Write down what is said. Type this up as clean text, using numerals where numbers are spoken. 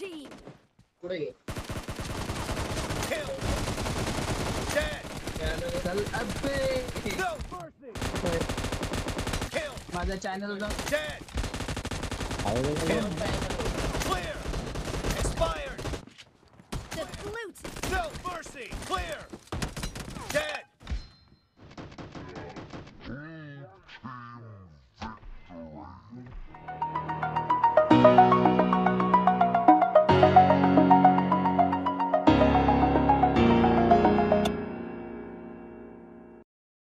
team. पुढे घे. Kill. Dead. चल अबे No mercy. Kill. माझा चॅनल होता. Dead. Kill. Clear. Expired. The blue team. No mercy. Clear.